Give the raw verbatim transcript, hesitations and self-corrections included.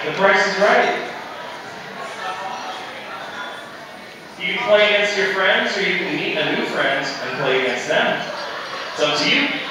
The Price is Right. You can play against your friends, or you can meet a new friend and play against them. It's up to you.